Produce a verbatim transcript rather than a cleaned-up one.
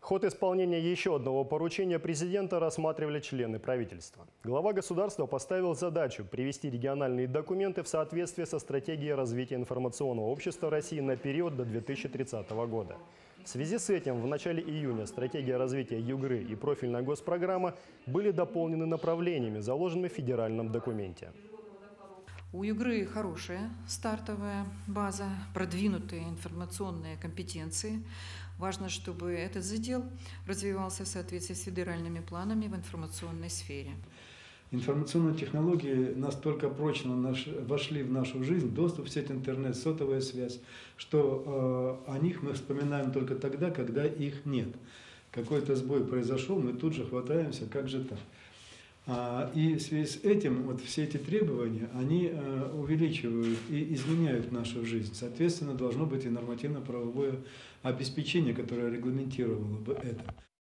Ход исполнения еще одного поручения президента рассматривали члены правительства. Глава государства поставил задачу привести региональные документы в соответствие со стратегией развития информационного общества России на период до две тысячи тридцатого года. В связи с этим в начале июня стратегия развития ЮГРы и профильная госпрограмма были дополнены направлениями, заложенными в федеральном документе. У ЮГРы хорошая стартовая база, продвинутые информационные компетенции. Важно, чтобы этот задел развивался в соответствии с федеральными планами в информационной сфере. Информационные технологии настолько прочно наш, вошли в нашу жизнь, доступ в сеть интернет, сотовая связь, что э, о них мы вспоминаем только тогда, когда их нет. Какой-то сбой произошел, мы тут же хватаемся, как же так. А, и в связи с этим вот все эти требования, они э, увеличивают и изменяют нашу жизнь. Соответственно, должно быть и нормативно-правовое обеспечение, которое регламентировало бы это.